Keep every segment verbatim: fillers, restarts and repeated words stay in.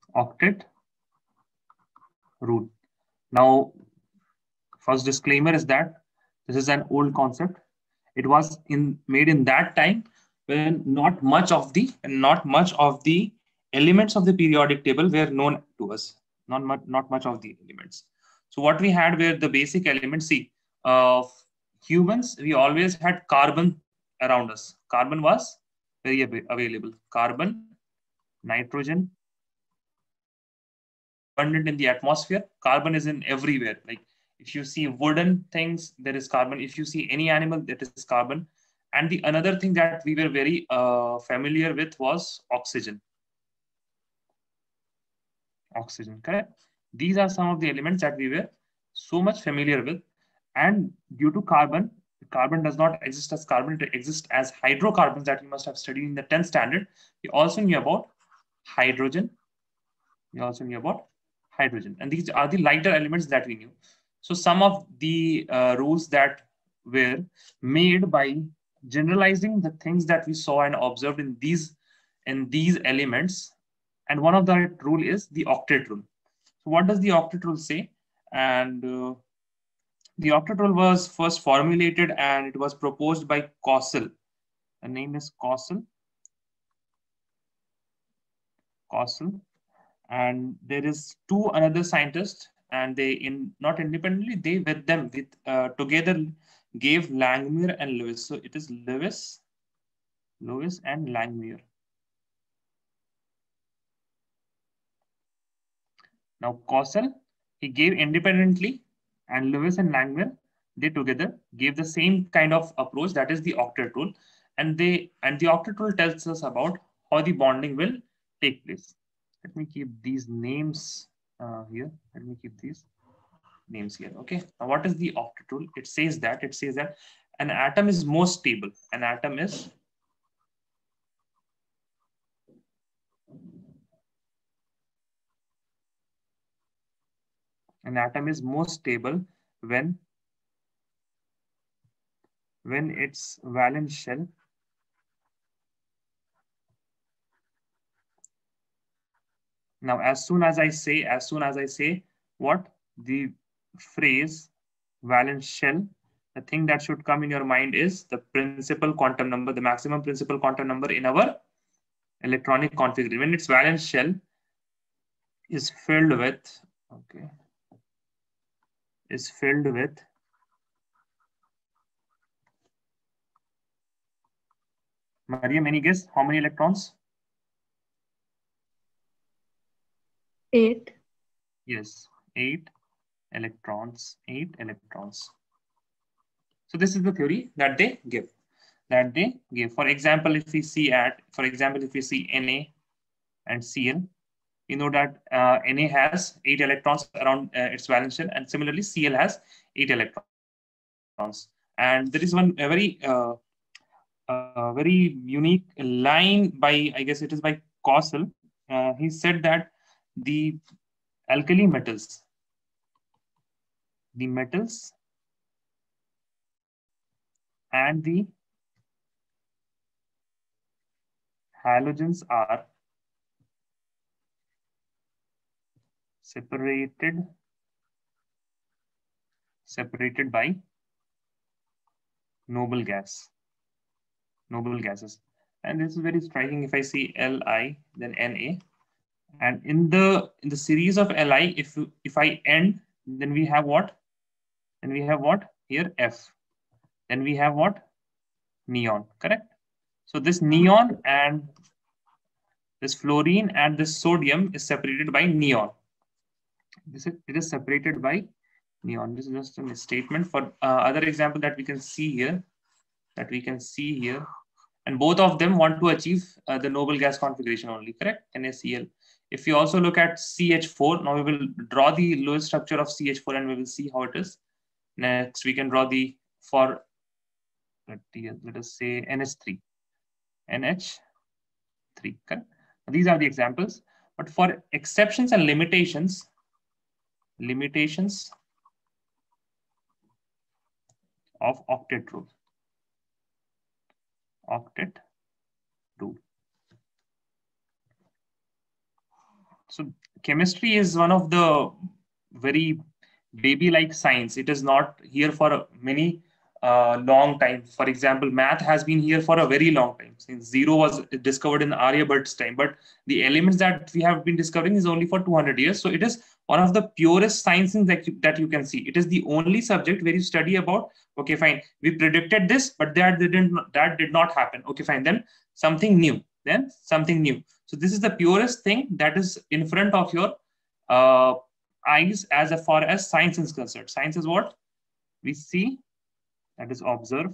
octet rule. Now, first disclaimer is that this is an old concept. It was in made in that time when not much of the not much of the elements of the periodic table were known to us. Not much, not much of the elements. So what we had were the basic elements. See, of humans, we always had carbon around us. Carbon was very available. Carbon, nitrogen, abundant in the atmosphere. Carbon is in everywhere. Like if you see wooden things, there is carbon. If you see any animal, that is carbon. And the another thing that we were very uh, familiar with was oxygen. Oxygen, correct? These are some of the elements that we were so much familiar with. And due to carbon, carbon does not exist as carbon, it exists as hydrocarbons that you must have studied in the tenth standard. We also knew about hydrogen. We also knew about hydrogen. And these are the lighter elements that we knew. So some of the uh, rules that were made by generalizing the things that we saw and observed in these in these elements. And one of the rule is the octet rule. So what does the octet rule say? And uh, the octet rule was first formulated and it was proposed by Kossel. The name is Kossel. Kossel. And there is two another scientists, and they in not independently, they with them with uh, together gave Langmuir and Lewis. So it is Lewis, Lewis and Langmuir. Now Kossel, he gave independently, and Lewis and Langmuir, they together gave the same kind of approach, that is the octet rule. And they and the octet rule tells us about how the bonding will take place. Let me keep these names uh, here. Let me keep these names here. Okay. Now, what is the octet rule? It says that it says that an atom is most stable. An atom is an atom is most stable when when its valence shell now as soon as I say as soon as I say what the phrase valence shell, the thing that should come in your mind is the principal quantum number, the maximum principal quantum number in our electronic configuration. When its valence shell is filled with, okay, is filled with Mariam, any guess how many electrons? Eight. Yes, eight electrons, eight electrons. So this is the theory that they give, that they give. For example, if we see at, for example, if we see Na and Cl, you know that uh, Na has eight electrons around uh, its valence shell, and similarly Cl has eight electrons. And there is one a very uh, uh, very unique line by, I guess it is by Kossel. Uh, he said that the alkali metals, the metals and the halogens are separated separated by noble gas, noble gases. And this is very striking. If I see Li, then Na, and in the in the series of Li, if if I end, then we have what? Then we have what here? F. Then we have what? Neon. Correct. So this neon and this fluorine and this sodium is separated by neon. This is, it is separated by neon. This is just a misstatement. For uh, other example that we can see here, that we can see here, and both of them want to achieve uh, the noble gas configuration only, correct? NaCl. If you also look at C H four, now we will draw the Lewis structure of C H four and we will see how it is. Next, we can draw the for let us say N H three, N H three. Correct? These are the examples. But for exceptions and limitations, limitations of octet rule, octet rule. So chemistry is one of the very baby-like science. It is not here for many uh, long time. For example, math has been here for a very long time, since zero was discovered in Aryabhat's time. But the elements that we have been discovering is only for two hundred years. So it is one of the purest sciences that you, that you can see. It is the only subject where you study about, okay, fine, we predicted this, but that didn't that did not happen. Okay, fine, then something new, then something new. So this is the purest thing that is in front of your uh, eyes as far as science is concerned. Science is what we see, that is observe,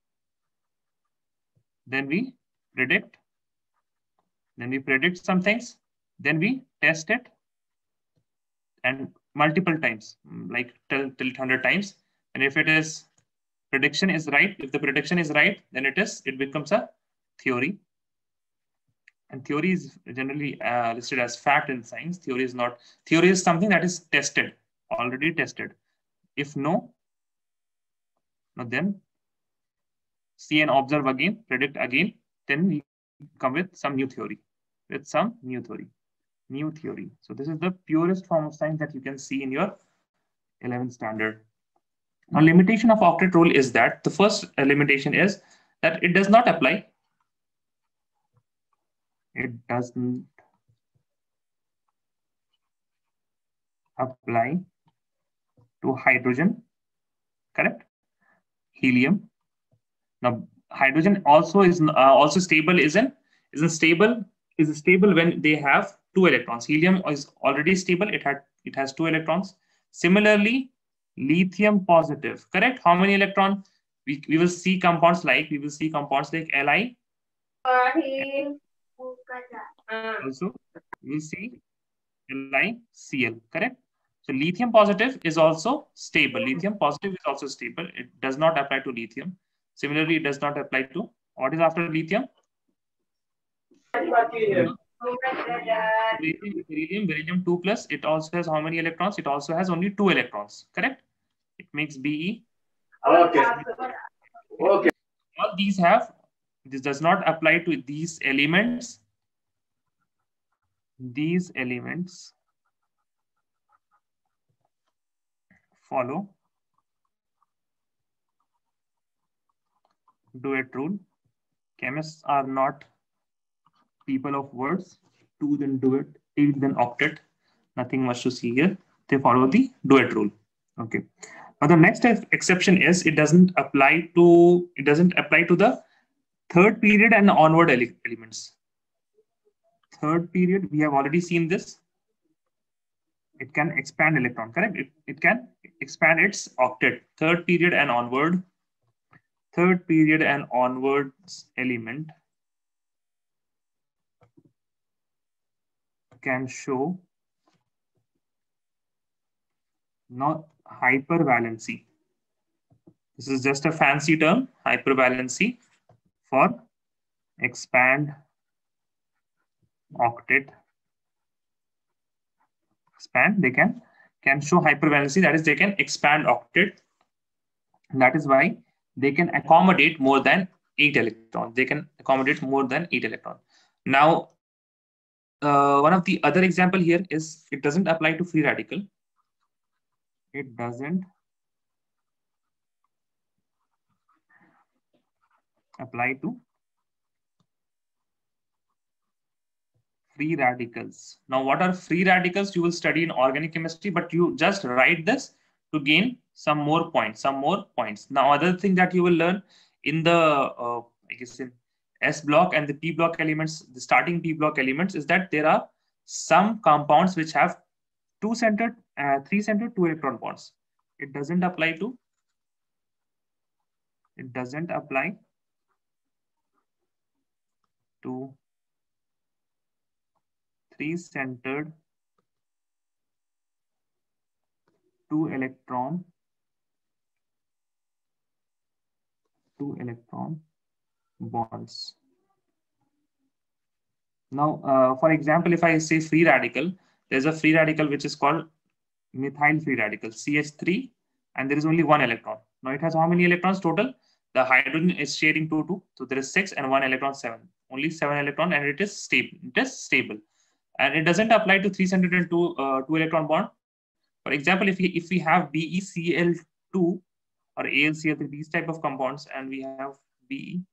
then we predict, then we predict some things, then we test it, and multiple times, like till till one hundred times. And if it is prediction is right, if the prediction is right, then it is it becomes a theory. And theory is generally uh, listed as fact in science. Theory is not. Theory is something that is tested, already tested. If no, no, then see and observe again, predict again, then we come with some new theory, with some new theory, new theory. So this is the purest form of science that you can see in your eleventh standard. Now, limitation of octet rule is that the first limitation is that it does not apply. It doesn't apply to hydrogen, correct? Helium. Now, hydrogen also is uh, also stable. Isn't isn't stable? Is stable when they have two electrons. Helium is already stable. It had it has two electrons. Similarly, lithium positive, correct? How many electrons? We we will see compounds like we will see compounds like Li. Also, we will see LiCl, correct? So lithium positive is also stable. Lithium positive is also stable. It does not apply to lithium. Similarly, it does not apply to what is after lithium? Beryllium, beryllium, beryllium two plus. It also has how many electrons? It also has only two electrons, correct? It makes Be. Okay. Okay. All these have, this does not apply to these elements. These elements follow duet rule. Chemists are not people of words. Two then duet, eight then octet. Nothing much to see here. They follow the duet rule. Okay. Now the next exception is it doesn't apply to it doesn't apply to the third period and onward ele elements. Third period, we have already seen this. It can expand electron, correct? It, it can expand its octet. Third period and onward. Third period and onwards element can show not hypervalency. This is just a fancy term, hypervalency, for expand octet. Expand, they can can show hypervalency, that is they can expand octet. That is why they can accommodate more than eight electrons. They can accommodate more than eight electrons. Now, uh, one of the other example here is it doesn't apply to free radical. It doesn't apply to free radicals. Now, what are free radicals? You will study in organic chemistry, but you just write this to gain some more points, some more points. Now, other thing that you will learn in the, uh, I guess in S block and the P block elements, the starting P block elements, is that there are some compounds which have two centered, uh, three centered, two electron bonds. It doesn't apply to, it doesn't apply to three centered, two electron, two electron bonds. Now, uh, for example, if I say free radical, there's a free radical which is called methyl free radical, C H three, and there is only one electron. Now it has how many electrons total? The hydrogen is sharing two, two. So there is six and one electron, seven. Only seven electron, and it is stable. It is stable. and it doesn't apply to three centered and two uh, two electron bond. For example, if we if we have B e C l two or A l C l three, these type of compounds, and we have B e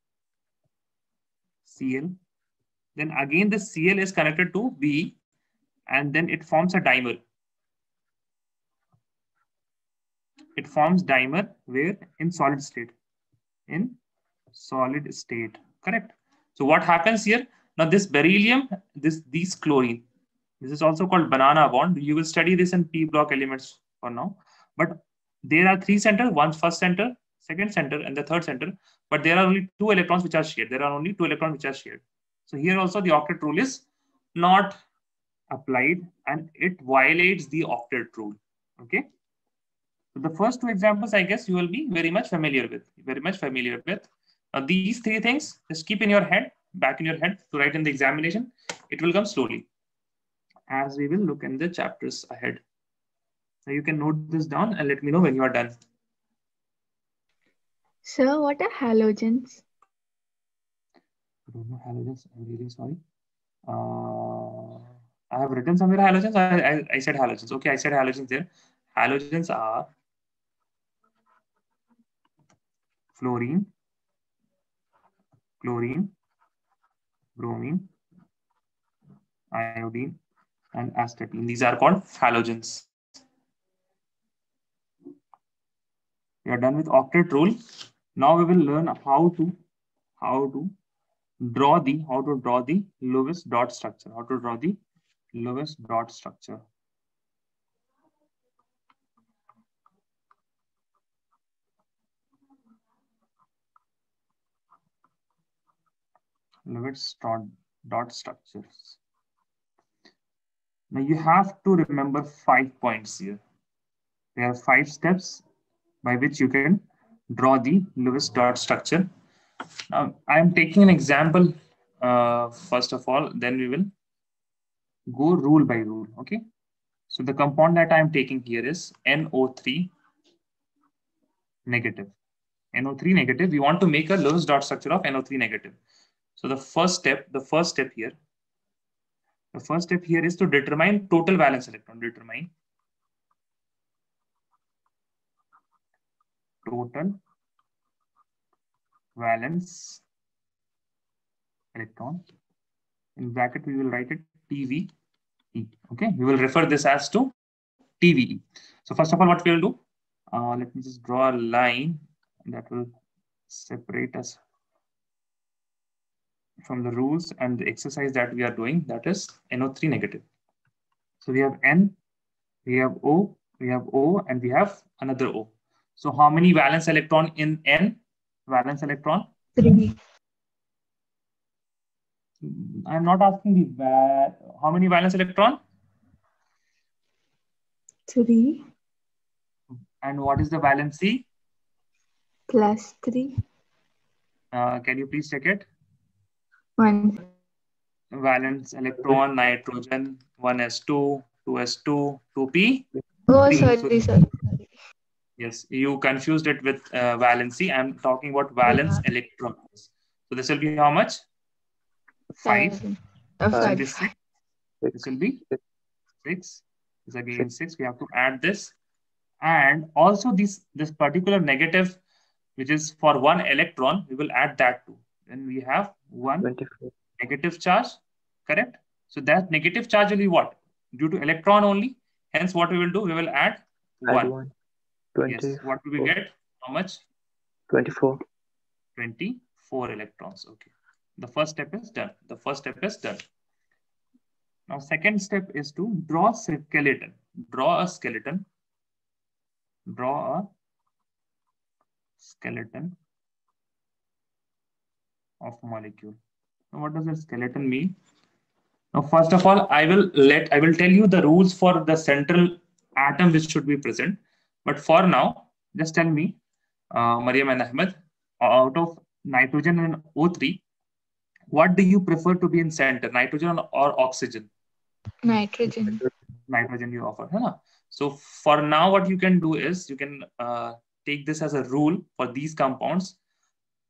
C l, then again the Cl is connected to B, and then it forms a dimer. It forms dimer where? In solid state. In solid state, correct? So what happens here? Now this beryllium, this these chlorine, this is also called banana bond. You will study this in P block elements for now. But there are three centers, one first center, second center, and the third center. But there are only two electrons which are shared. There are only two electrons which are shared. So here also the octet rule is not applied, and it violates the octet rule. Okay. So the first two examples, I guess you will be very much familiar with, very much familiar with. Now these three things, just keep in your head, back in your head to write in the examination. It will come slowly as we will look in the chapters ahead. So you can note this down and let me know when you are done. Sir, what are halogens? I don't know halogens. I'm really sorry. Uh, I have written somewhere halogens. I, I, I said halogens. Okay, I said halogens there. Halogens are fluorine, chlorine, bromine, iodine, and astatine. These are called halogens. We are done with octet rule. Now we will learn how to how to draw the how to draw the Lewis dot structure. How to draw the Lewis dot structure. Lewis dot, dot structures. Now you have to remember five points here. There are five steps by which you can draw the Lewis dot structure. Now I am taking an example uh, first of all, then we will go rule by rule. Okay. So the compound that I am taking here is N O three negative. N O three negative. We want to make a Lewis dot structure of N O three negative. So the first step, the first step here, the first step here is to determine total valence electron. Determine total valence electron. In bracket, we will write it T V E. Okay, we will refer this as to T V E. So first of all, what we will do? Uh, let me just draw a line that will separate us from the rules and the exercise that we are doing, that is N O three negative. So we have N, we have O, we have O, and we have another O. So how many valence electron in N? Valence electron? Three. I'm not asking the val how many valence electron? Three. And what is the valency? Plus three. Uh, can you please check it? One. Valence electron, nitrogen, one s two, two s two, two p. Oh, three. sorry, sorry. Yes, you confused it with uh, valency. I'm talking about valence yeah. electrons. So this will be how much? Five. Uh, so five. This, this will be six. This again six. We have to add this. And also this, this particular negative, which is for one electron, we will add that too. Then we have one twenty-four. Negative charge, correct? So that negative charge will be what? Due to electron only. Hence, what we will do, we will add, add one. one. Yes. What will we get? How much? twenty-four. twenty-four electrons. Okay. The first step is done. The first step is done. Now, second step is to draw skeleton. Draw a skeleton. Draw a skeleton of molecule. Now, what does a skeleton mean? Now, first of all, I will let I will tell you the rules for the central atom which should be present. But for now, just tell me, uh, Mariam and Ahmed, out of nitrogen and O three, what do you prefer to be in center, nitrogen or oxygen? Nitrogen. Nitrogen you offer. Huh? So for now, what you can do is you can uh, take this as a rule for these compounds.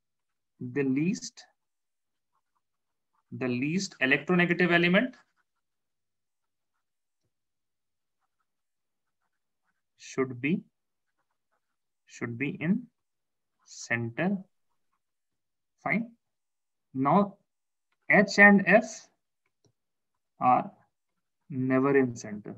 The least, the least electronegative element should be should be in center. Fine. Now H and F are never in center.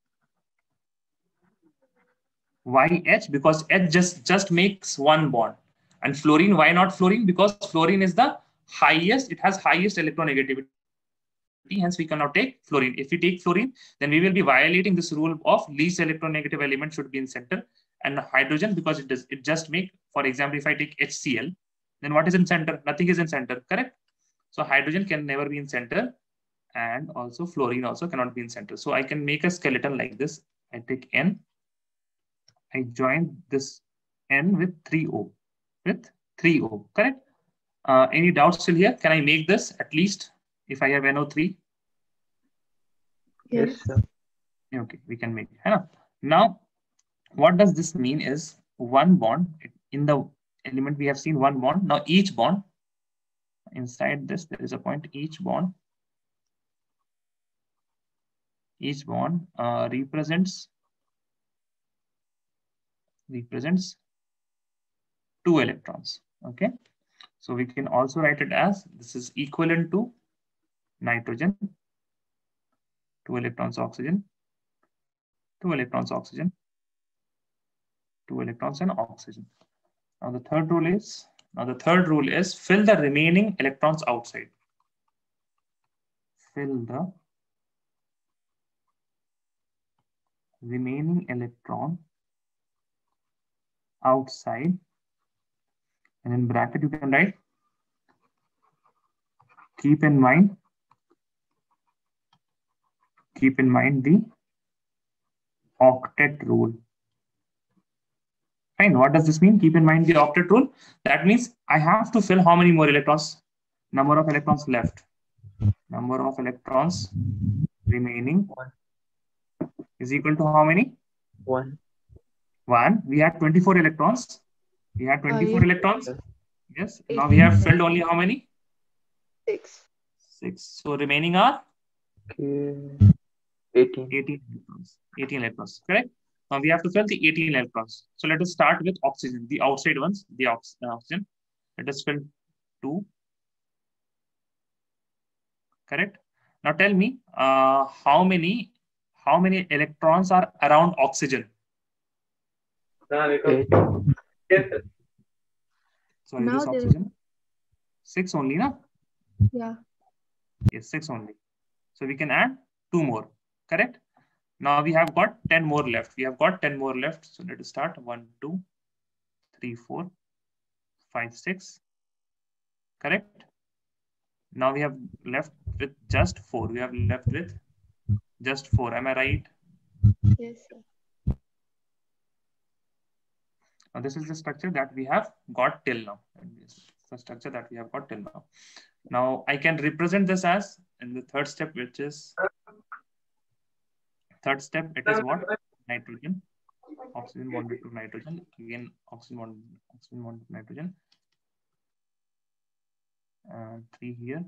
Why H? Because H just just makes one bond. And fluorine, why not fluorine? Because fluorine is the highest, it has highest electronegativity, hence we cannot take fluorine. If we take fluorine, then we will be violating this rule of least electronegative element should be in center. And hydrogen, because it does it just make, for example, if I take HCl, then what is in center? Nothing is in center, correct? So hydrogen can never be in center, and also fluorine also cannot be in center. So I can make a skeleton like this. I take N, I join this N with three O, with three O, correct? Uh, any doubts still here? Can I make this at least if I have N O three? Yes. Yes, sir. Okay, we can make it. Now, what does this mean is one bond in the element we have seen one bond. Now each bond inside this, there is a point, each bond, each bond uh, represents represents two electrons. Okay, so we can also write it as this is equivalent to nitrogen, two electrons oxygen, two electrons oxygen, two electrons and oxygen. Now the third rule is now the third rule is fill the remaining electrons outside. Fill the remaining electron outside, and in bracket you can write, keep in mind, keep in mind the octet rule. Fine. What does this mean? Keep in mind the octet rule. That means I have to fill how many more electrons? Number of electrons left. Number of electrons remaining One. is equal to how many? One. One. We had twenty-four electrons. We had twenty-four Uh, electrons. Yes. Yes. Now we have filled only how many? Six. Six. So remaining are Okay. Eighteen. eighteen electrons. eighteen electrons. Correct. Now we have to fill the eighteen electrons. So let us start with oxygen, the outside ones, the ox oxygen. Let us fill two. Correct. Now tell me, uh, how many how many electrons are around oxygen? Eight. Sorry, Now this there- oxygen. Six only, na? Yeah. Yes, six only. So we can add two more. Correct. Now we have got ten more left. We have got ten more left. So let us start. One, two, three, four, five, six. Correct. Now we have left with just four. We have left with just four. Am I right? Yes, sir. Now this is the structure that we have got till now. This is the structure that we have got till now. Now I can represent this as in the third step, which is third step. It is what? Nitrogen. Oxygen bonded to nitrogen. Again, oxygen bonded, oxygen bonded to nitrogen. Uh, three here.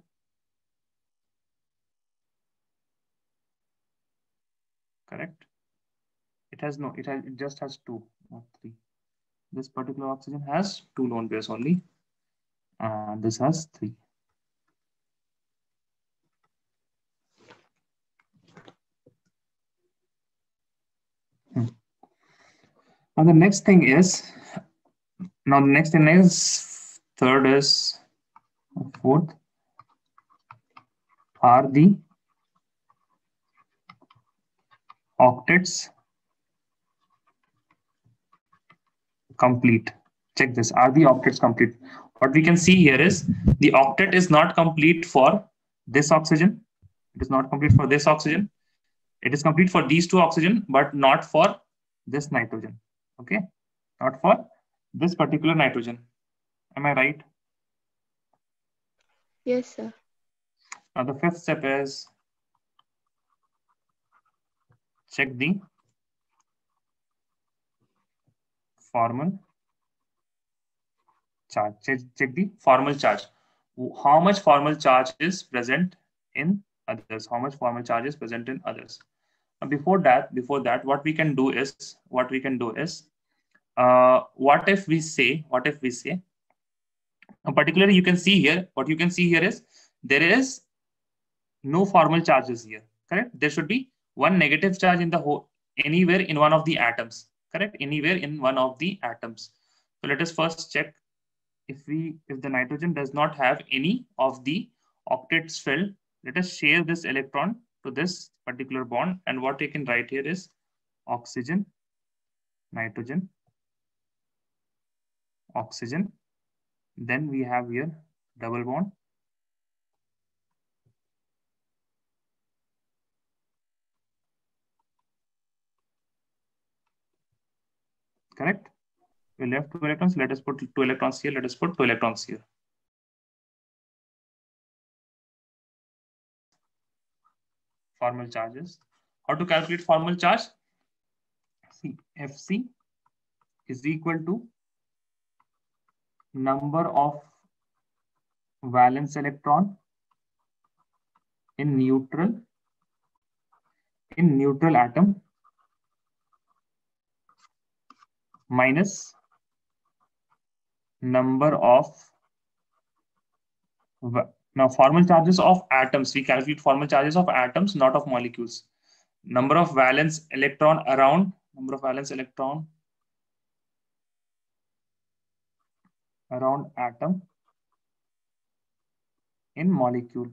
Correct. It has no. It has. It just has two, not three. This particular oxygen has two lone pairs only, and this has three. Hmm. Now the next thing is. Now the next thing is third is fourth are the octets complete. Check this. Are the octets complete? What we can see here is the octet is not complete for this oxygen. It is not complete for this oxygen. It is complete for these two oxygen, but not for this nitrogen. Okay, not for this particular nitrogen. Am I right? Yes, sir. Now the fifth step is check the formal charge. Check, check the formal charge. How much formal charge is present in others? How much formal charge is present in others? Before that, before that, what we can do is, what we can do is, uh, what if we say, what if we say, uh, particularly you can see here, what you can see here is there is no formal charges here, correct? There should be one negative charge in the whole, anywhere in one of the atoms, correct? Anywhere in one of the atoms. So let us first check if we, if the nitrogen does not have any of the octets filled, let us share this electron to this particular bond. And what we can write here is oxygen, nitrogen, oxygen. Then we have here double bond. Correct? We left two electrons. Let us put two electrons here. Let us put two electrons here. Formal charges. How to calculate formal charge? See, F C is equal to number of valence electron in neutral in neutral atom minus number of, now formal charges of atoms. We calculate formal charges of atoms, not of molecules. Number of valence electron around, number of valence electron around atom in molecule.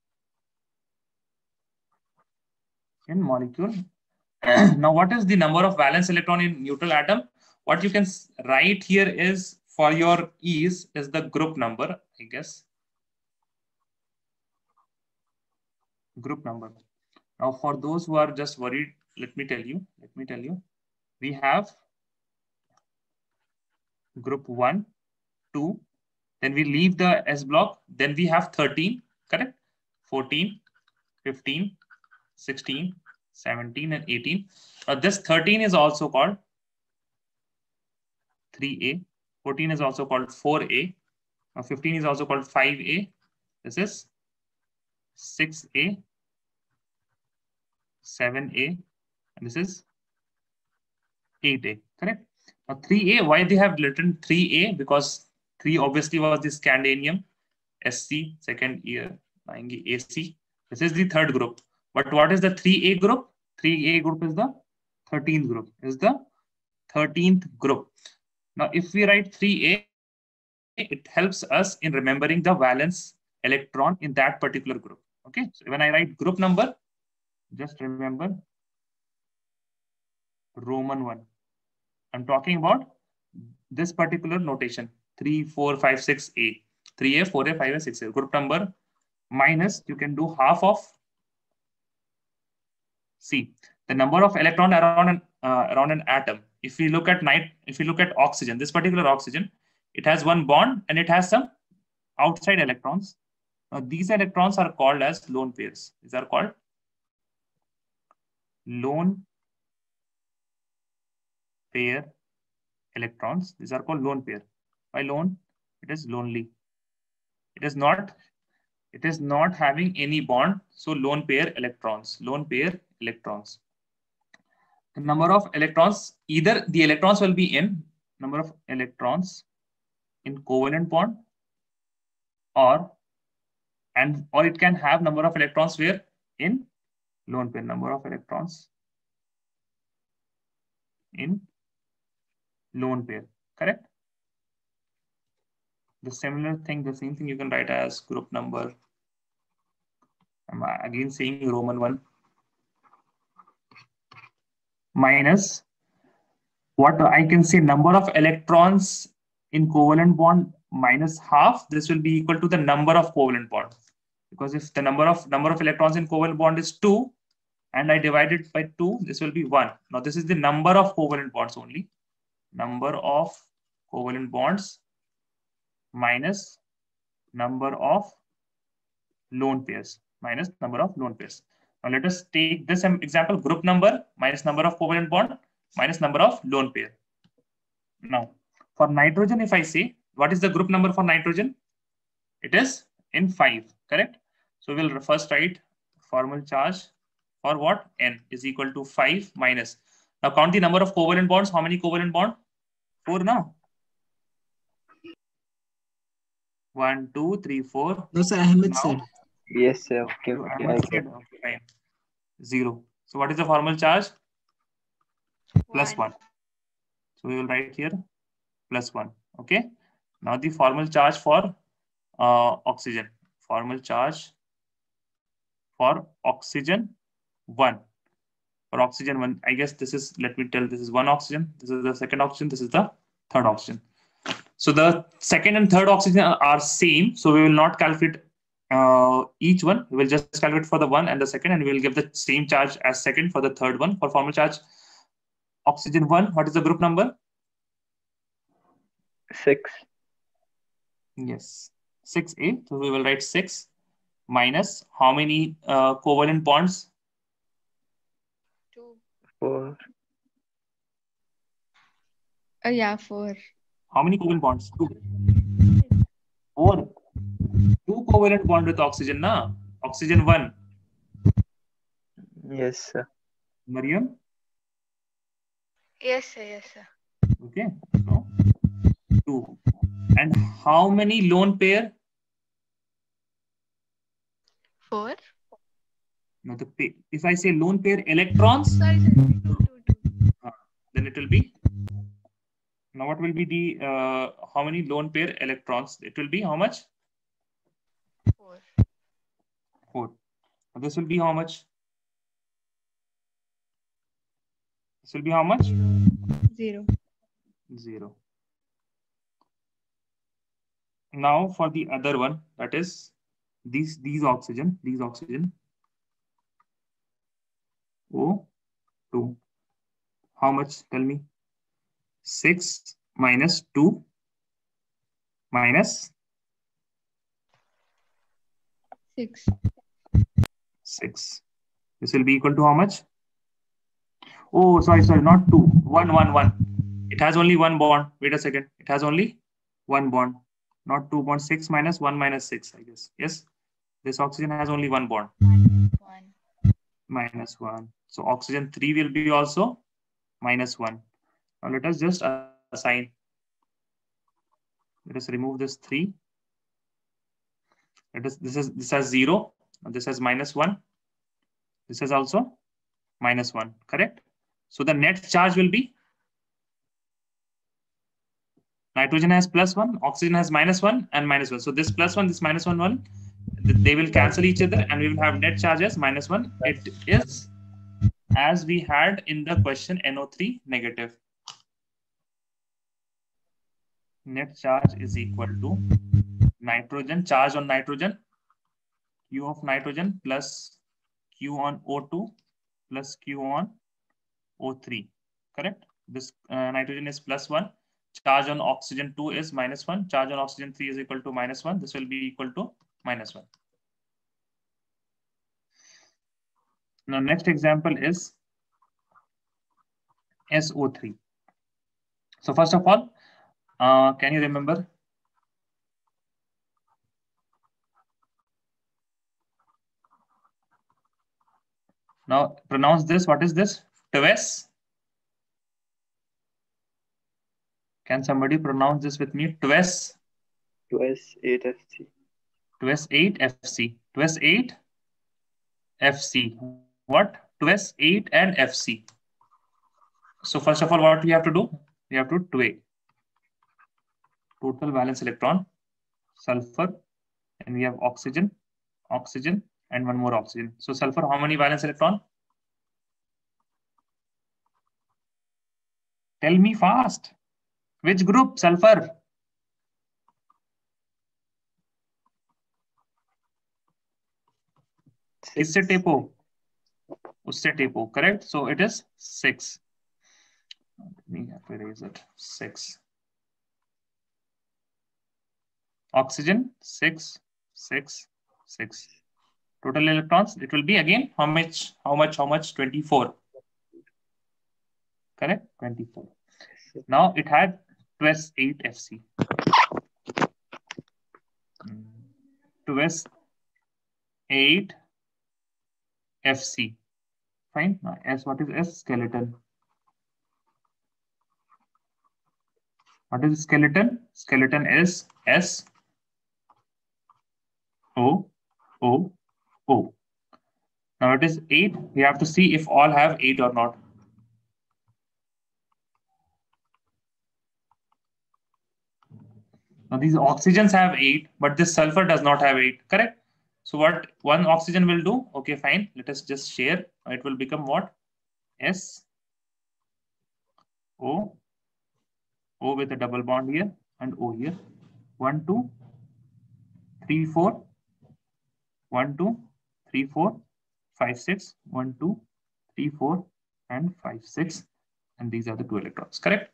In molecule. Now, what is the number of valence electron in neutral atom? What you can write here is, for your ease, is the group number, I guess. Group number. Now, for those who are just worried, let me tell you, let me tell you, we have group one, two, then we leave the S block, then we have thirteen, correct? fourteen, fifteen, sixteen, seventeen, and eighteen. Now, this thirteen is also called three A. fourteen is also called four A. Now, fifteen is also called five A. This is six A, seven A, and this is eight A, correct? Now, three A, why they have written three A? Because three obviously was the scandium, S C, second year, A C. This is the third group. But what is the three A group? three A group is the thirteenth group, is the thirteenth group. Now, if we write three A, it helps us in remembering the valence electron in that particular group. Okay, so when I write group number, just remember Roman one. I'm talking about this particular notation, three, four, five, six, A. three A, four A, five A, six A. Group number minus, you can do half of C, the number of electron around an, uh, around an atom. If we look at night, if we look at oxygen, this particular oxygen, it has one bond and it has some outside electrons. Now, these electrons are called as lone pairs. These are called lone pair electrons. These are called lone pair. Why lone? It is lonely. It is not, it is not having any bond. So lone pair electrons, lone pair electrons. The number of electrons, either the electrons will be in number of electrons in covalent bond, or and or it can have number of electrons where in lone pair, number of electrons in lone pair, correct? The similar thing, the same thing you can write as group number. I'm again saying Roman one. Minus what I can say, number of electrons in covalent bond minus half. This will be equal to the number of covalent bonds. Because if the number of number of electrons in covalent bond is two, and I divide it by two, this will be one. Now this is the number of covalent bonds only. Number of covalent bonds minus number of lone pairs, minus number of lone pairs. Now let us take this example, group number minus number of covalent bond minus number of lone pair. Now for nitrogen, if I say, what is the group number for nitrogen? It is in five, correct? So we'll first write formal charge for what? N is equal to five minus. Now count the number of covalent bonds. How many covalent bonds? Four now. One, two, three, four. No, sir, Ahmed Now, said. Yes, sir. Okay, you okay, Ahmed I said, got. okay, fine. Zero. So what is the formal charge? Plus one. So we will write here plus one. Okay. Now the formal charge for uh, oxygen. Formal charge for oxygen one. For oxygen one, I guess this is, let me tell, this is one oxygen. This is the second oxygen. This is the third oxygen. So the second and third oxygen are same. So we will not calculate uh, each one. We will just calculate for the one and the second, and we will give the same charge as second for the third one. For formal charge, oxygen one, what is the group number? Six. Yes, six A. So we will write six minus how many uh, covalent bonds? Two. Four. Oh, yeah, four. How many covalent bonds? Two. Four. Two covalent bond with oxygen, na? Oxygen one. Yes, sir. Mariam? Yes, sir. Yes, sir. Okay. So, two. And how many lone pair? Four. No, the pa- if I say lone pair electrons, Sorry, sorry. Two, two, two. uh, then it will be. Now, what will be the uh, how many lone pair electrons? It will be how much? Four. Four. Now, this will be how much? This will be how much? Zero. Zero. Now for the other one, that is these these oxygen, these oxygen. O two. How much? Tell me. Six minus two minus Six. six. This will be equal to how much? Oh, sorry, sorry, not two. One, one, one. It has only one bond. Wait a second. It has only one bond. Not two bond. Six minus one minus six, I guess. Yes. This oxygen has only one bond. One. Minus one. So oxygen three will be also minus one. Now let us just assign. Let us remove this three. Let us, this is this has zero. This has minus one. This is also minus one. Correct? So the net charge will be nitrogen has plus one, oxygen has minus one and minus one. So this plus one, this minus one, one, they will cancel each other and we will have net charge as minus one. It is as we had in the question N O three negative. Net charge is equal to nitrogen, charge on nitrogen, Q of nitrogen plus Q on O two plus Q on O three. Correct? This uh, nitrogen is plus one. Charge on oxygen two is minus one. Charge on oxygen three is equal to minus one. This will be equal to minus one. Now, next example is S O three. So first of all, uh, can you remember? Now pronounce this. What is this? Twice. Can somebody pronounce this with me? Twice. Twice eight F C. Twice eight F C. Twice eight F C. What? Twice eight and F C. So first of all, what we have to do? We have to tway. Total valence electron, sulfur, and we have oxygen, oxygen, and one more oxygen. So sulfur, how many valence electron? Tell me fast. Which group? Sulfur. Kisse tepo? Usse tepo, correct? So it is six. Let me have to erase it. Six. Oxygen, six, six, six. Total electrons, it will be again how much, how much, how much? twenty-four. Correct? twenty-four. Now it had twice eight F C. Twice eight F C. Fine. Now S, what is S? Skeleton. What is skeleton? Skeleton is S O O O. Now it is eight. We have to see if all have eight or not. Now these oxygens have eight, but this sulfur does not have eight, correct? So what one oxygen will do? Okay, fine. Let us just share. It will become what? S O O with a double bond here and O here. One, two, three, four. One, two, three, four, five, six. One, two, three, four, and five, six. And these are the two electrons, correct?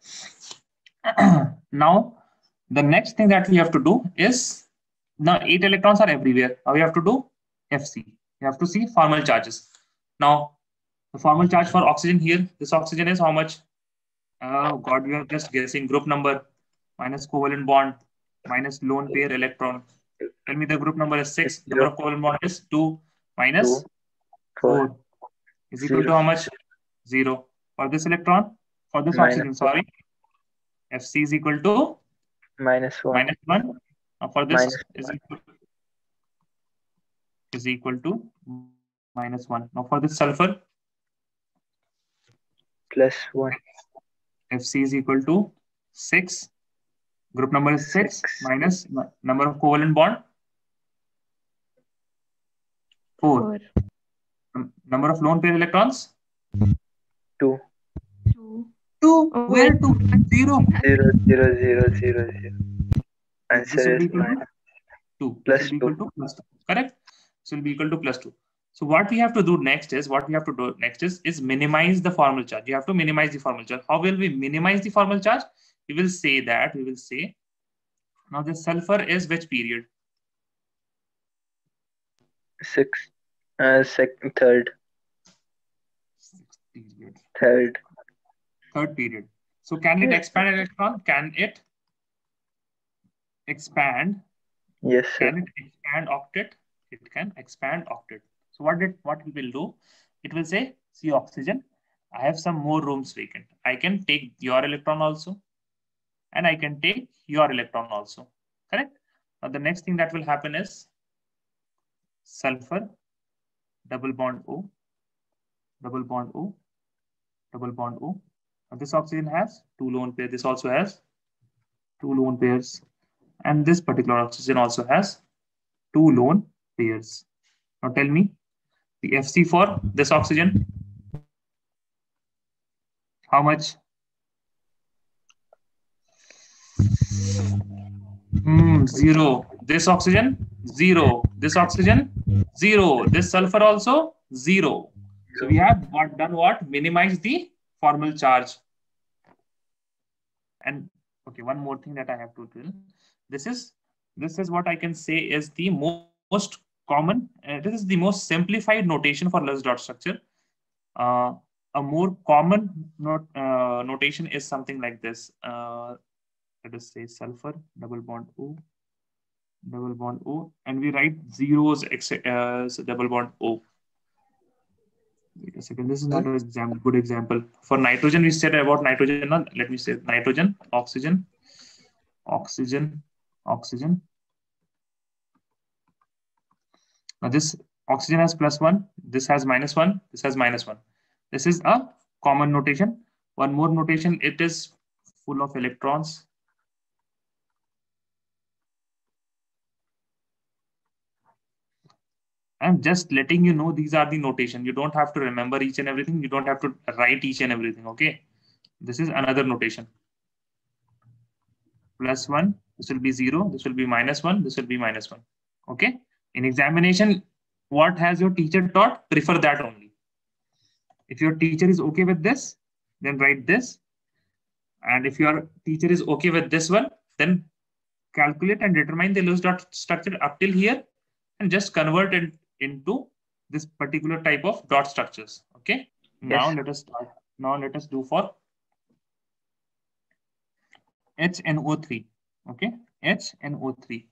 Now, the next thing that we have to do is, now eight electrons are everywhere. Now we have to do F C. You have to see formal charges. Now, the formal charge for oxygen here, this oxygen is how much? Oh God, we are just guessing. Group number minus covalent bond minus lone pair electron. Tell me the group number is six. Number of covalent bond is two minus Two, four four, is equal to zero. how much? Zero. For this electron, for this Minus oxygen, sorry, F C is equal to minus one. minus one. Now for this Minus is one. equal, is equal to minus one. Now for this sulfur, Plus one. F C is equal to six. Group number is six, Six. minus n- number of covalent bond four. Four. Num- Number of lone pair electrons Two. Two. two. Oh, Where wait. two? Zero. Zero, zero, zero, zero, zero. This Answer will be is equal to minus. two. Plus This will be equal two. to plus two. Correct. This will be equal to plus two. So what we have to do next is what we have to do next is is minimize the formal charge. You have to minimize the formal charge. How will we minimize the formal charge? We will say that we will say now the sulfur is which period? Six. Uh, second, third, Sixth period. third. Third period. So can it expand electron? Can it expand? Yes, sir. Can it expand octet? It can expand octet. So what did what it will do? It will say, see oxygen, I have some more rooms vacant. I can take your electron also, and I can take your electron also. Correct? Now the next thing that will happen is sulfur, double bond O, double bond O, double bond O. Now this oxygen has two lone pairs. This also has two lone pairs. And this particular oxygen also has two lone pairs. Now tell me the F C for this oxygen. How much? Hmm, zero. This oxygen, zero. This oxygen, zero. This sulfur also, zero. So we have what, done what? Minimize the formal charge. And okay, one more thing that I have to tell. This is this is what I can say is the most common. Uh, this is the most simplified notation for Lewis dot structure. Uh, a more common not, uh, notation is something like this. Uh, let us say sulfur, double bond O, double bond O, and we write zeros as uh, double bond O. Wait a second. This is not a example, good example. For nitrogen, we said about nitrogen. No? Let me say nitrogen, oxygen, oxygen, oxygen. Now this oxygen has plus one. This has minus one. This has minus one. This is a common notation. One more notation. It is full of electrons. I'm just letting you know these are the notation. You don't have to remember each and everything. You don't have to write each and everything. Okay. This is another notation. Plus one. This will be zero. This will be minus one. This will be minus one. Okay. In examination, what has your teacher taught? Prefer that only. If your teacher is okay with this, then write this. And if your teacher is okay with this one, then calculate and determine the Lewis dot structure up till here and just convert it into this particular type of dot structures. Okay. Now Yes. let us start. Now let us do for H N O three. Okay. H N O three.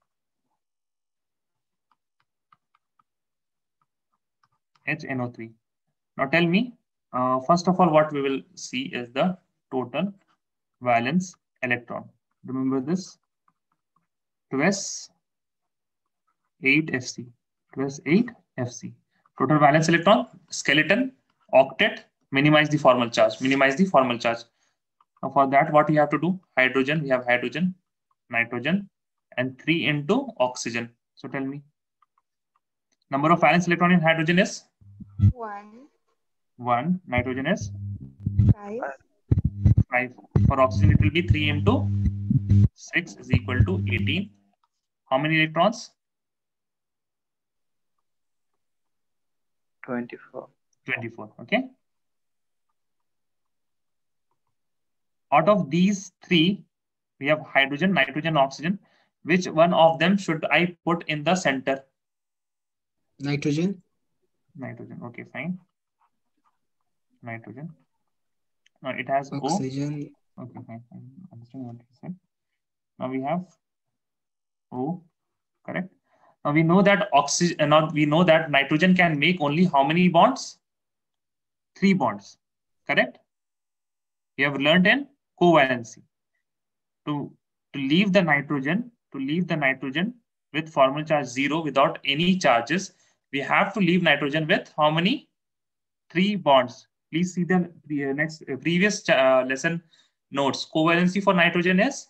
H N O three. Now tell me Uh, first of all, what we will see is the total valence electron. Remember this, two s eight F C, two s eight F C. Total valence electron, skeleton, octet, minimize the formal charge, minimize the formal charge. Now for that, what we have to do? Hydrogen, we have hydrogen, nitrogen, and three into oxygen. So tell me, number of valence electron in hydrogen is One. one, nitrogen is Five. five. For oxygen, it will be three into six is equal to eighteen. How many electrons? twenty-four. twenty-four. Okay. Out of these three, we have hydrogen, nitrogen, oxygen. Which one of them should I put in the center? Nitrogen. Nitrogen. Okay, fine. Nitrogen. Now it has Oxygen. O. Okay, fine. I understand what you said. Now we have O, correct? Now we know that oxygen. Now we know that nitrogen can make only how many bonds? Three bonds, correct? We have learned in covalency. To to leave the nitrogen, to leave the nitrogen with formal charge zero without any charges, we have to leave nitrogen with how many? Three bonds. Please see the next uh, previous uh, lesson notes. Covalency for nitrogen is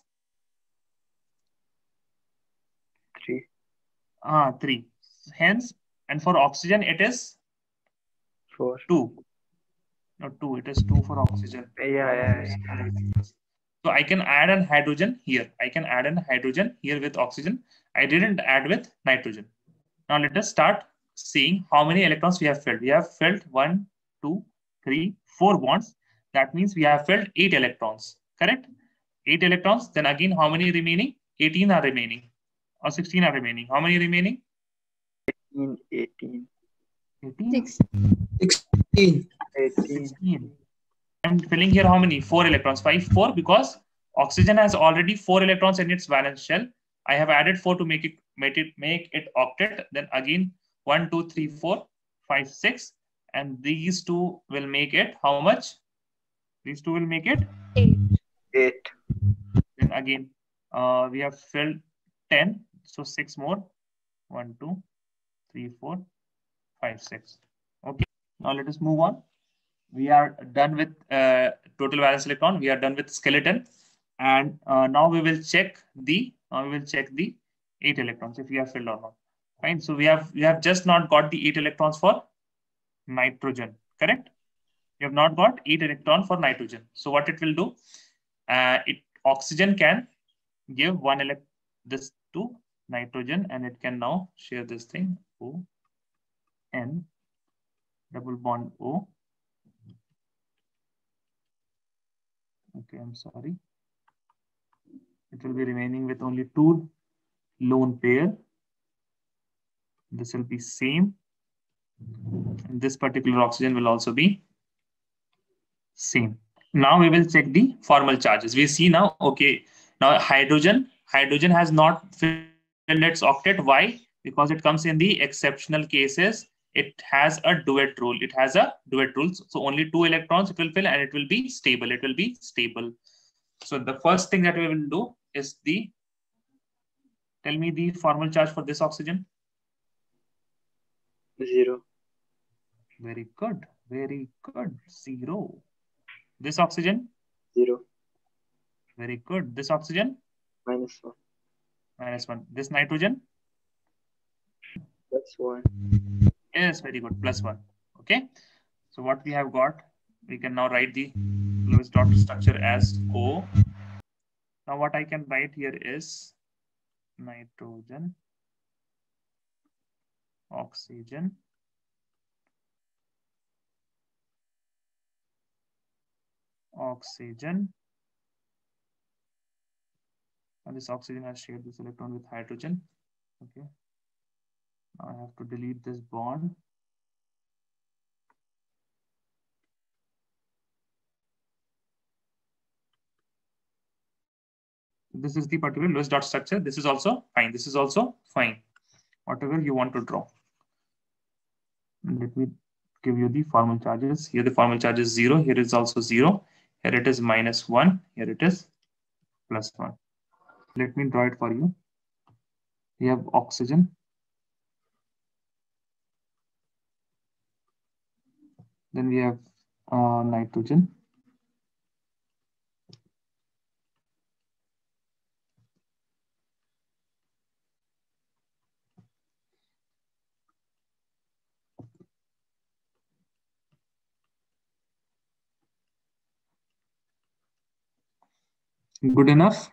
Three. ah three. Hence, and for oxygen it is Four. two. No, two. It is two for oxygen. Yeah, yeah, yeah. So I can add an hydrogen here. I can add an hydrogen here with oxygen. I didn't add with nitrogen. Now let us start seeing how many electrons we have filled. We have filled one, two, three, four bonds. That means we have filled eight electrons, correct? Eight electrons. Then again, how many remaining? eighteen are remaining or sixteen are remaining. How many remaining? eighteen. eighteen. eighteen? Six. Sixteen. eighteen. sixteen. I'm filling here how many? Four electrons. Five, four, because oxygen has already four electrons in its valence shell. I have added four to make it make it make it octet. Then again, one, two, three, four, five, six, and these two will make it how much? These two will make it Eight. Eight. then again uh, we have filled ten, so six more. One, two, three, four, five, six. Okay. Now let us move on. We are done with uh, total valence electron. We are done with skeleton, and uh, now we will check the now we will check the eight electrons if we have filled or not. Fine. So we have we have just not got the eight electrons for nitrogen, correct? We have not got eight electron for nitrogen. So what it will do? Uh, it oxygen can give one elect this to nitrogen, and it can now share this thing O N double bond O. Okay, I'm sorry. It will be remaining with only two lone pair. This will be same. And this particular oxygen will also be same. Now we will check the formal charges. We see now, okay, now hydrogen, hydrogen has not filled its octet. Why? Because it comes in the exceptional cases. It has a duet rule. It has a duet rule. So only two electrons it will fill, and it will be stable. It will be stable. So the first thing that we will do is the, tell me the formal charge for this oxygen. Zero. Very good. Very good. Zero. This oxygen. Zero. Very good. This oxygen. Minus one. Minus one. This nitrogen. Plus one. Yes, very good. Plus one. Okay. So what we have got, we can now write the Lewis dot structure as O. Now what I can write here is nitrogen, oxygen, oxygen, and this oxygen has shared this electron with hydrogen. Okay. Now I have to delete this bond. This is the particular Lewis dot structure. This is also fine. This is also fine. Whatever you want to draw. Let me give you the formal charges. Here the formal charge is zero. Here is also zero. Here it is minus one. Here it is plus one. Let me draw it for you. We have oxygen. Then we have uh, nitrogen. Good enough.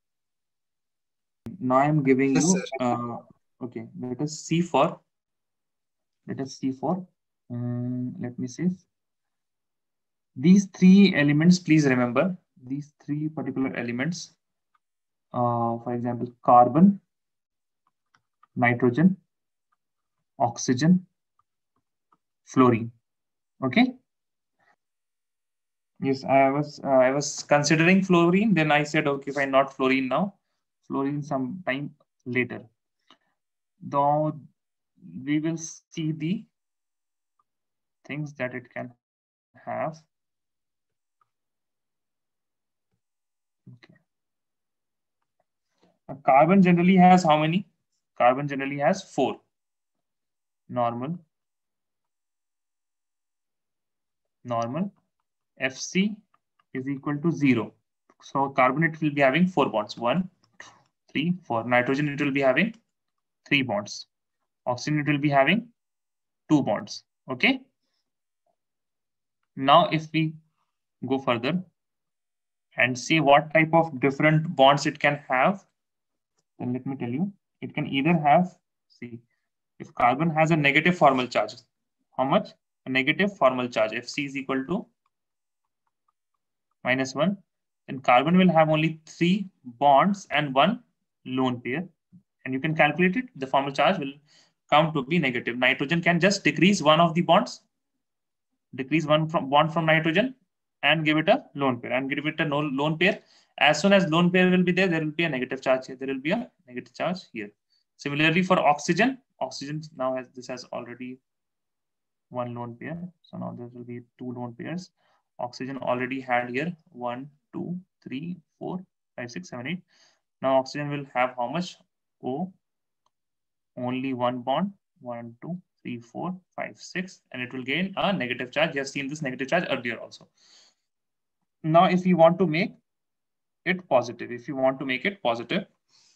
Now I'm giving Yes, you, sir. uh, okay, let us see for, let us see for, um, let me see. These three elements, please remember, these three particular elements, uh, for example, carbon, nitrogen, oxygen, fluorine, okay? Yes, I was, uh, I was considering fluorine, then I said, okay, fine, not fluorine now, fluorine sometime later. Though we will see the things that it can have. Okay. A carbon generally has how many? Carbon generally has four. Normal, normal, F C is equal to zero. So carbon, it will be having four bonds. One, two, three, four. Nitrogen, it will be having three bonds. Oxygen, it will be having two bonds. Okay. Now, if we go further and see what type of different bonds it can have, then let me tell you, it can either have, see, if carbon has a negative formal charge, how much? A negative formal charge, F C is equal to minus one, then carbon will have only three bonds and one lone pair. And you can calculate it, the formal charge will come to be negative. Nitrogen can just decrease one of the bonds, decrease one from bond from nitrogen and give it a lone pair and give it a no lone pair. As soon as lone pair will be there, there will be a negative charge here. There will be a negative charge here. Similarly for oxygen, oxygen now has, this has already one lone pair. So now there will be two lone pairs. Oxygen already had here one, two, three, four, five, six, seven, eight. Now oxygen will have how much? O, only one bond, one, two, three, four, five, six, and it will gain a negative charge. You have seen this negative charge earlier also. Now, if you want to make it positive, if you want to make it positive,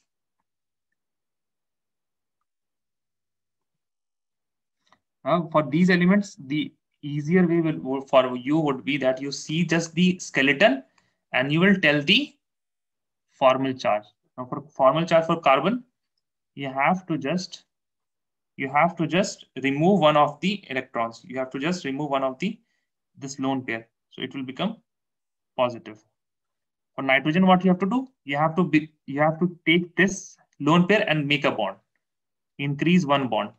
uh, for these elements, the easier way will for you would be that you see just the skeleton and you will tell the formal charge. Now, for formal charge for carbon, you have to just you have to just remove one of the electrons. You have to just remove one of the this lone pair. So it will become positive. For nitrogen, what you have to do? You have to be you have to take this lone pair and make a bond. Increase one bond.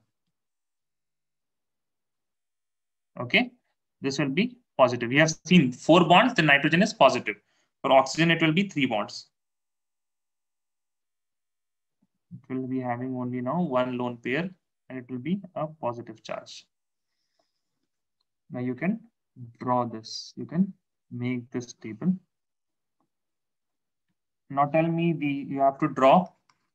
Okay, this will be positive. We have seen four bonds, then nitrogen is positive. For oxygen, it will be three bonds. It will be having only now one lone pair, and it will be a positive charge. Now you can draw this. You can make this table. Now tell me the you have to draw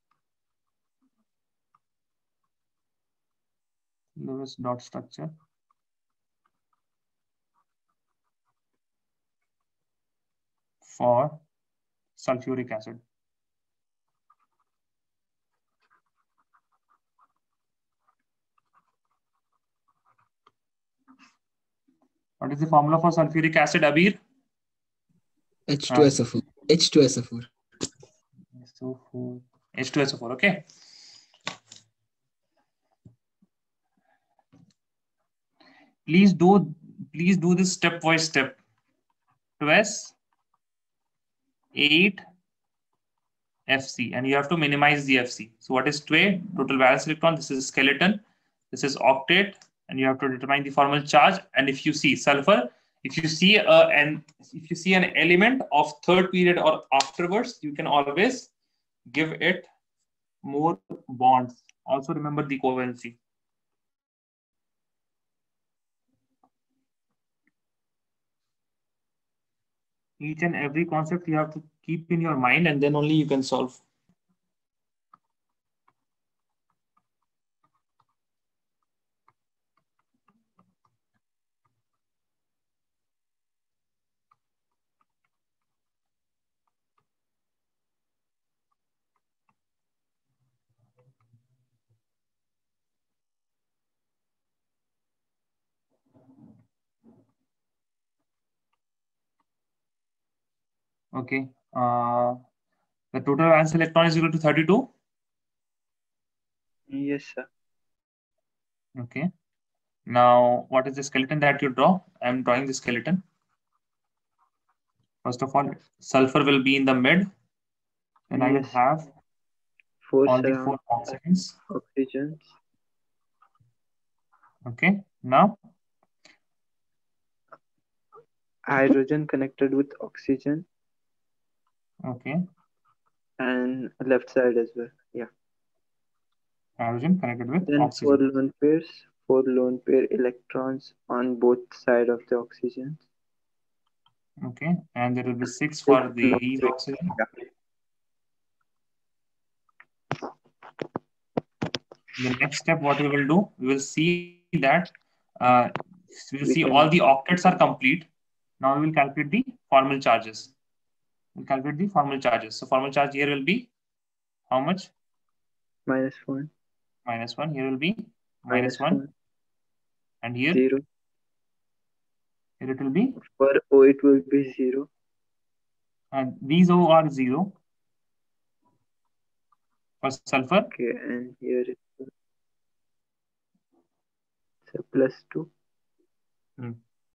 Lewis dot structure for sulfuric acid. What is the formula for sulfuric acid, Abir? H two S O four. H two S O four. H two S O four, okay. Please do, please do this stepwise step. two S, eight F C, and you have to minimize the F C. So what is two A? Total valence electron. This is skeleton. This is octet, and you have to determine the formal charge. And if you see sulfur, if you see a, an if you see an element of third period or afterwards, you can always give it more bonds. Also remember the covalency. Each and every concept you have to keep in your mind, and then only you can solve. Okay. Uh, the total valence electron is equal to thirty-two. Yes, sir. Okay. Now, what is the skeleton that you draw? I'm drawing the skeleton. First of all, sulfur will be in the mid. Then I will Yes. have Four all the surround four oxygens. oxygens. Okay. Now, Hydrogen connected with oxygen okay. and left side as well. Yeah. Hydrogen connected with Then four oxygen. lone pairs, four lone pair electrons on both sides of the oxygens. Okay. And there will be six Six for lone these pairs. oxygen. Yeah. The next step, what we will do, we will see that uh, we will We see can all the octets are complete. Now we will calculate the formal charges. We'll calculate the formal charges. So formal charge here will be how much? minus one. Minus one. Here will be Minus minus one. one. And here, Zero. here it will be. For O it will be zero. And these O are zero. For sulfur. Okay, and here it's a plus two. Hmm.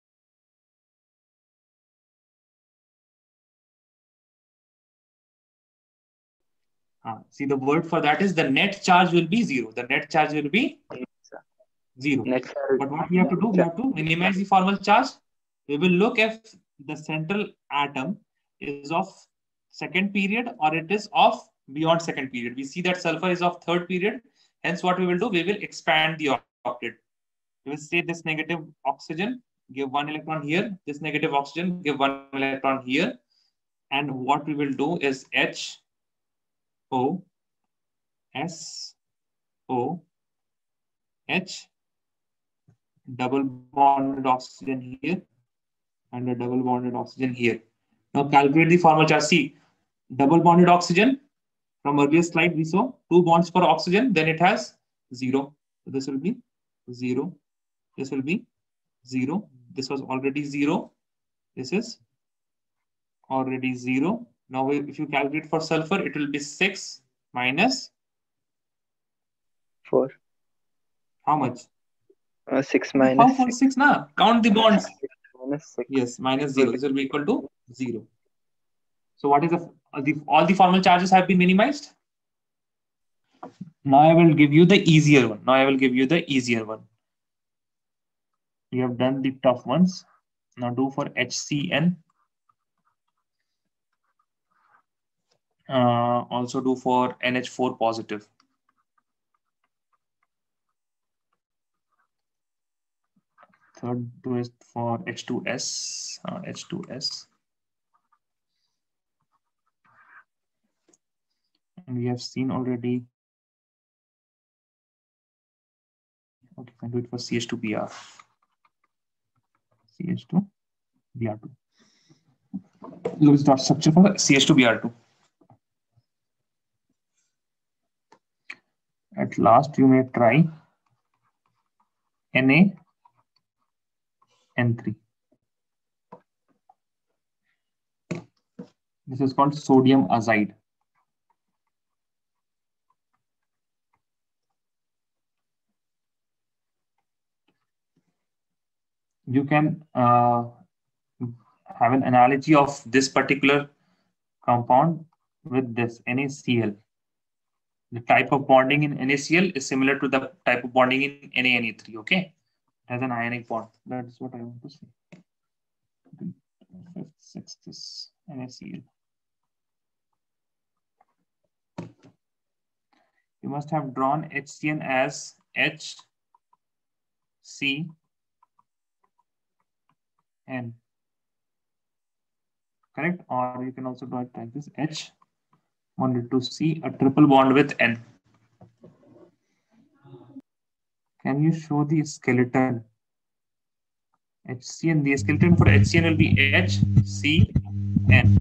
Uh, see, the word for that is the net charge will be zero. The net charge will be zero. Net charge. But what we have to do, we have to minimize the formal charge. We will look if the central atom is of second period or it is of beyond second period. We see that sulfur is of third period. Hence, what we will do, we will expand the octet. We will say this negative oxygen, give one electron here. This negative oxygen, give one electron here. And what we will do is H O S O H double bonded oxygen here and a double bonded oxygen here. Now calculate the formal charge. See, double bonded oxygen from earlier slide we saw two bonds for oxygen, then it has zero. So this will be zero. This will be zero. This was already zero. This is already zero. Now if you calculate for sulfur, it will be six minus four. How much? Uh, six How minus for six. six now? Count the bonds. Minus six. Yes, minus zero. This will be equal to zero. So what is the, the all the formal charges have been minimized? Now I will give you the easier one. Now I will give you the easier one. We have done the tough ones. Now do for H C N. Uh, also do for N H four positive. Third do is for H two S. Uh, H two S. And we have seen already. Okay, can do it for C H two B R. C H two B R two. Lewis dot structure for C H two B R two. At last, you may try N A N three. This is called sodium azide. You can uh, have an analogy of this particular compound with this NaCl. The type of bonding in NaCl is similar to the type of bonding in N A N E three. Okay, it has an ionic bond. That's what I want to say. Fifth, sixth is NaCl. You must have drawn H C n as H C N. correct? Or you can also draw it like this, H bonded to C, a triple bond with N. Can you show the skeleton? H C N, the skeleton for H C N will be H, C, N.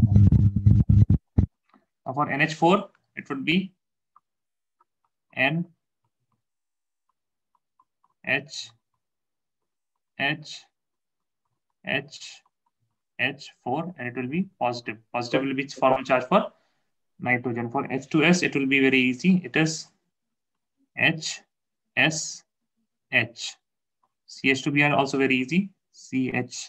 Now for N H four, it would be N, H, H, H, H four, and it will be positive. Positive will be formal charge for nitrogen. For H two S, it will be very easy. It is H, S, H. C H two B R also very easy. C H.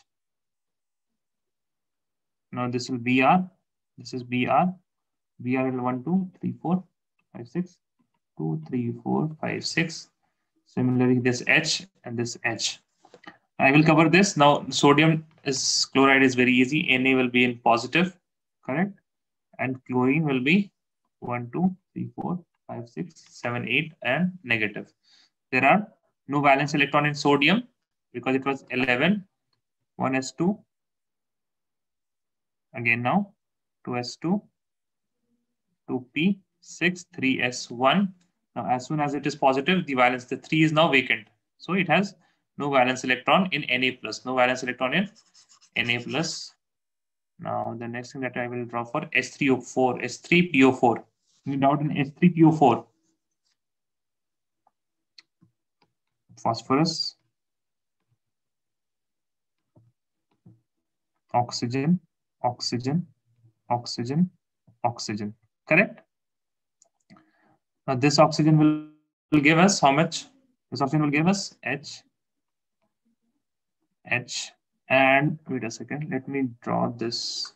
Now this will B R. This is B R. B R will one, two, three, four, five, six. two, three, four, five, six. Similarly, this H and this H. I will cover this. Now, sodium is chloride is very easy. Na will be in positive, correct? And chlorine will be one, two, three, four, five, six, seven, eight, and negative. There are no valence electron in sodium because it was eleven, one S two. Again now, two S two, two P, six, three S one. Now, as soon as it is positive, the valence, the three is now vacant. So it has no valence electron in Na plus, no valence electron in Na plus. Now, the next thing that I will draw for S three O four, S three P O four. Any doubt in S three P O four? Phosphorus, oxygen, oxygen, oxygen, oxygen, correct? Now this oxygen will, will give us how much? This oxygen will give us H, H, and wait a second, let me draw this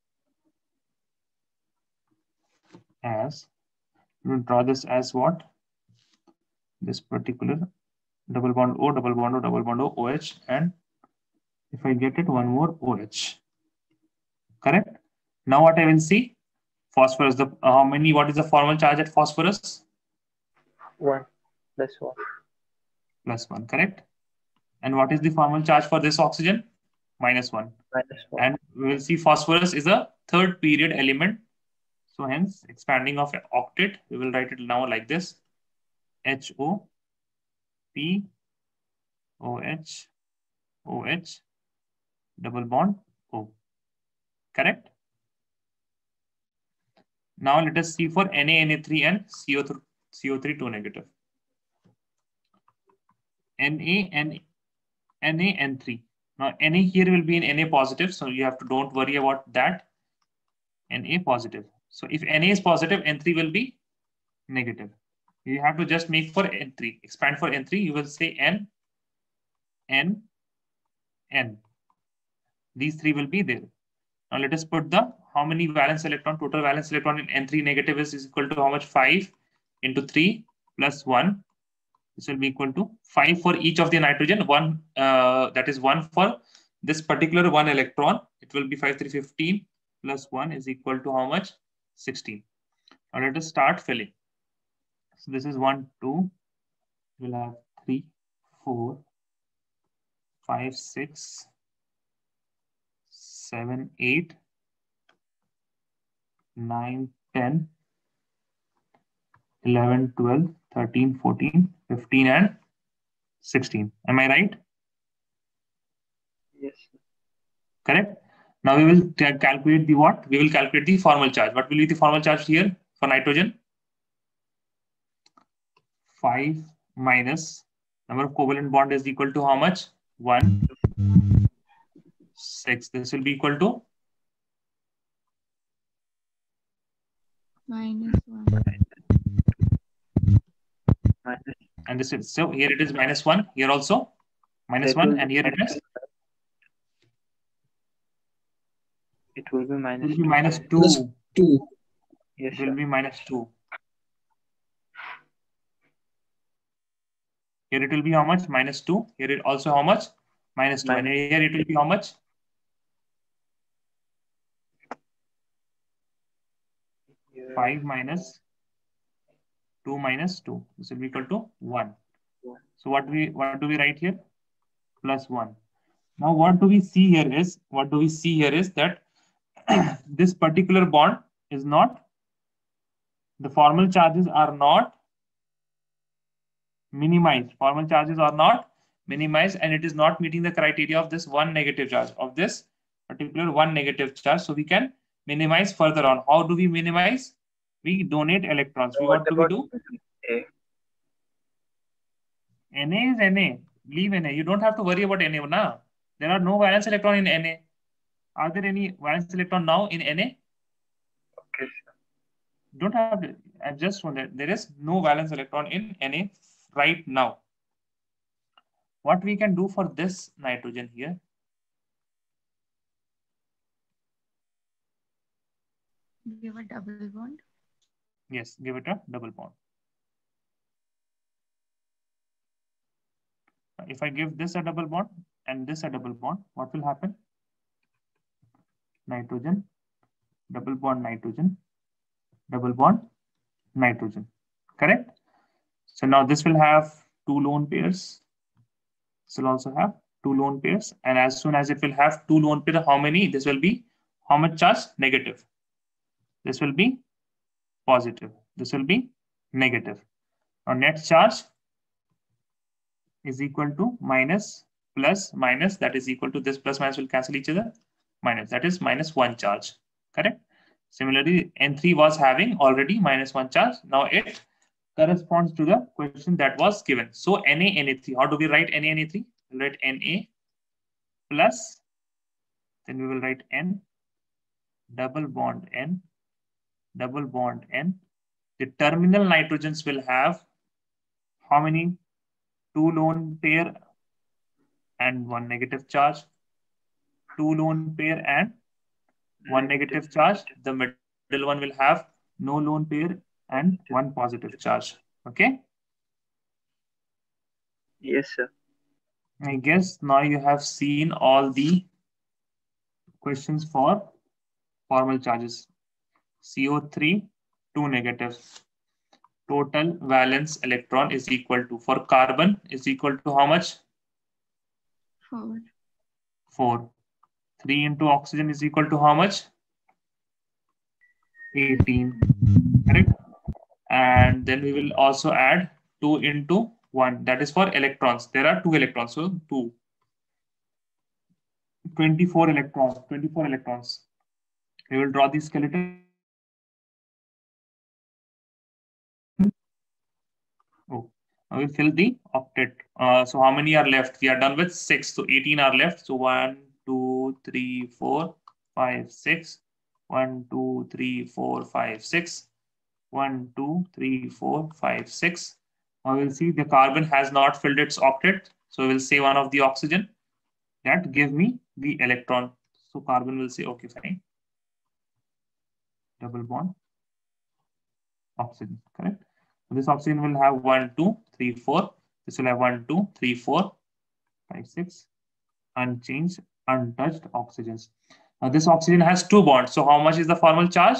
as, we'll draw this as what? This particular double bond O, double bond O, double bond O, OH, and if I get it, one more OH, correct? Now what I will see? Phosphorus, the how many, what is the formal charge at phosphorus? One plus one. Plus one, correct? And what is the formal charge for this oxygen? Minus one. Minus one. And we will see phosphorus is a third period element. So hence, expanding of octet, we will write it now like this. H O, P, O H, O H, double bond O, correct? Now let us see for Na, Na three and C O three, C O three two negative. Na, Na, Na, N three. Now Na here will be in Na positive, so you have to don't worry about that. Na positive. So if Na is positive, N three will be negative. You have to just make for N three. Expand for N three, you will say N, N, N. These three will be there. Now let us put the how many valence electron, total valence electron in N three negative is, is equal to how much? five into three plus one. This will be equal to five for each of the nitrogen. One, uh, that is one for this particular one electron. It will be five, three, fifteen plus one is equal to how much? sixteen. Now let us start filling. So this is one, two. We'll have three, four, five, six, seven, eight, nine, ten, eleven, twelve, thirteen, fourteen, fifteen, and sixteen. Am I right? Yes. Correct. Now we will calculate the what? We will calculate the formal charge. What will be the formal charge here for nitrogen? five minus number of covalent bond is equal to how much? one, six. This will be equal to Minus one. Minus. And this is so here it is minus one. Here also minus That one, will and here it is It will be it minus will be two. minus two. Plus two. Yes, It will sir. be minus two. Here it will be how much? Minus two. Here it also how much? Minus two. And Minus- here it will be how much? Here, five minus two minus two. This will be equal to one. One. So what we what do we write here? Plus one. Now what do we see here is what do we see here is that this particular bond is not, the formal charges are not minimized. Formal charges are not minimized, and it is not meeting the criteria of this one negative charge, of this particular one negative charge. So we can minimize further on. How do we minimize? We donate electrons. We, What what do we about do? A? Na is Na. Leave Na. You don't have to worry about Na now. There are no valence electron in Na. Are there any valence electron now in Na? Okay. Don't have to, I just wonder, there is no valence electron in Na right now. What we can do for this nitrogen here? Give a double bond. Yes, give it a double bond. If I give this a double bond and this a double bond, what will happen? Nitrogen, double bond nitrogen, double bond nitrogen, correct? So now this will have two lone pairs. This will also have two lone pairs. And as soon as it will have two lone pairs, how many? This will be how much charge? Negative. This will be positive. This will be negative. Now net charge is equal to minus plus minus, that is equal to this plus minus will cancel each other, minus, that is minus one charge, correct? Similarly, N three was having already minus one charge. Now it corresponds to the question that was given. So Na, Na three, how do we write Na, Na three? We'll write Na plus, then we will write N, double bond N, double bond N. The terminal nitrogens will have how many? Two lone pair and one negative charge, two lone pair and one negative charge. The middle one will have no lone pair and one positive charge. Okay. Yes, sir. I guess now you have seen all the questions for formal charges. C O three, two negatives. Total valence electron is equal to, for carbon is equal to how much? Four. Four. Three into oxygen is equal to how much? eighteen. Correct. And then we will also add two into one. That is for electrons. There are two electrons. So two. twenty-four electrons. twenty-four electrons. We will draw the skeleton. Oh, I will fill the octet. Uh, so how many are left? We are done with six. So eighteen are left. So one, two, three, four, five, six. One, two, three, four, five, six. One, two, three, four, five, six. Now we'll see the carbon has not filled its octet. So we'll say one of the oxygen. That give me the electron. So carbon will say, okay, fine. Double bond. Oxygen, correct? So this oxygen will have one, two, three, four. This will have one, two, three, four, five, six. Unchanged, untouched oxygens. Now this oxygen has two bonds. So how much is the formal charge?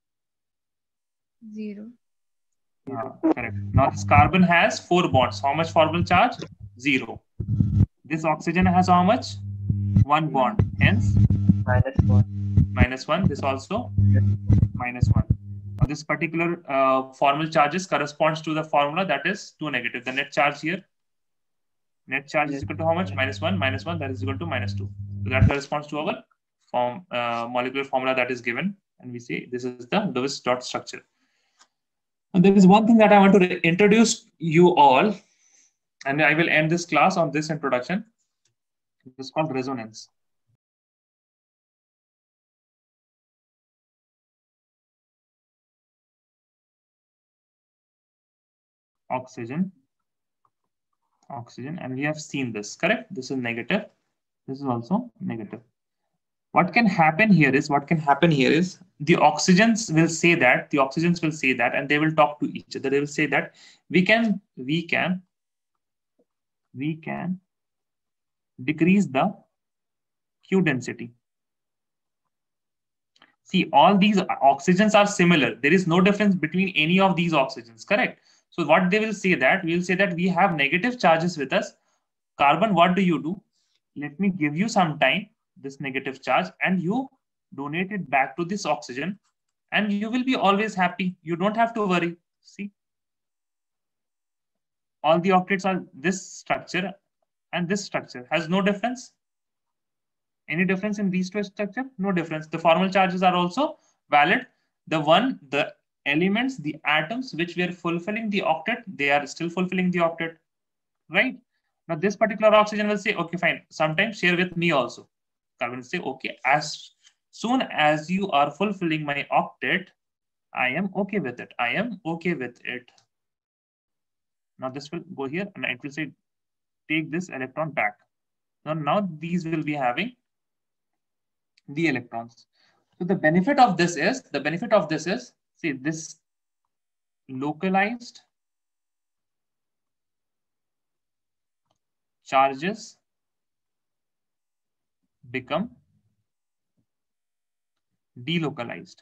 Zero. Uh, correct. Now this carbon has four bonds. How much formal charge? Zero. This oxygen has how much? One bond. Hence Minus one. minus one. This also minus one. Now this particular uh, formal charges corresponds to the formula that is two negative. The net charge here, net charge is equal to how much? Minus one, minus one, that is equal to minus two. So that corresponds to our form uh, molecular formula that is given. And we say this is the Lewis dot structure. And there is one thing that I want to introduce you all, and I will end this class on this introduction. It's called resonance. Oxygen, oxygen, and we have seen this, correct? This is negative. This is also negative. What can happen here is, what can happen here is the oxygens will say that, the oxygens will say that, and they will talk to each other. They will say that we can, we can, we can decrease the Q density. See, all these oxygens are similar. There is no difference between any of these oxygens, correct? So what they will say that, we will say that we have negative charges with us. Carbon, what do you do? Let me give you some time, this negative charge, and you donate it back to this oxygen, and you will be always happy. You don't have to worry. See, all the octets are this structure and this structure has no difference. Any difference in these two structure? No difference. The formal charges are also valid. The one, the elements, the atoms which were fulfilling the octet, they are still fulfilling the octet, right? Now this particular oxygen will say, okay, fine, sometimes share with me also. Carbon will say, okay, as soon as you are fulfilling my octet, I am okay with it. I am okay with it. Now this will go here and it will say, take this electron back. Now, now these will be having the electrons. So the benefit of this is, the benefit of this is, see, this localized charges become delocalized.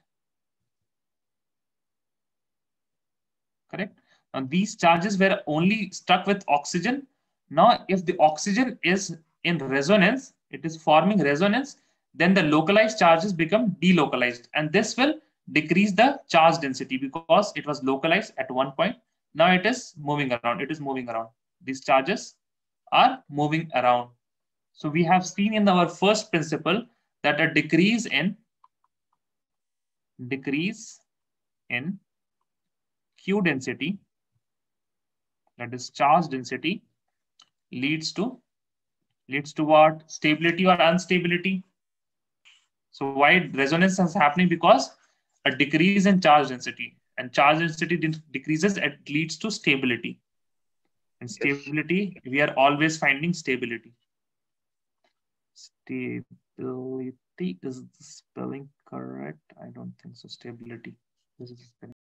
Correct? Now these charges were only stuck with oxygen. Now if the oxygen is in resonance, it is forming resonance, then the localized charges become delocalized, and this will decrease the charge density because it was localized at one point. Now it is moving around. It is moving around. These charges are moving around. So we have seen in our first principle that a decrease in decrease in Q density, that is charge density, leads to leads to what? Stability or instability. So why resonance is happening? Because a decrease in charge density, and charge density decreases, it leads to stability. And stability, we are always finding stability. Stability, is the spelling correct? I don't think so. Stability. This is